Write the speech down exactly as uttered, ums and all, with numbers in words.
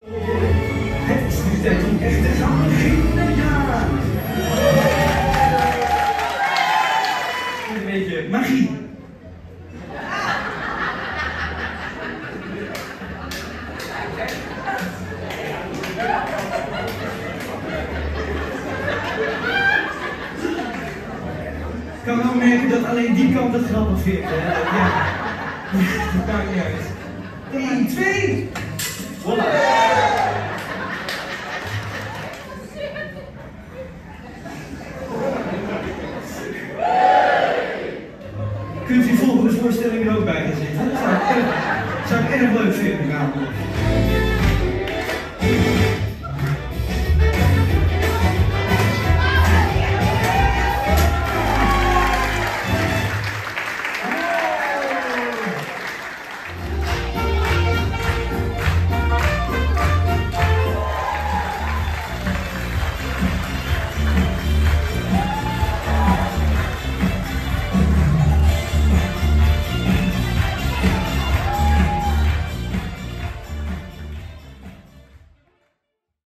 Het is nu tijd om echt te gaan beginnen, ja! Een beetje magie. Ik kan wel merken dat alleen die kant het grappig vindt, hè? Ja. Dat maakt niet uit. één, twee. Voilà. Kunt u volgende voorstelling er ook bij gaan zitten? Dat zou ik, zou ik erg leuk vinden, namelijk.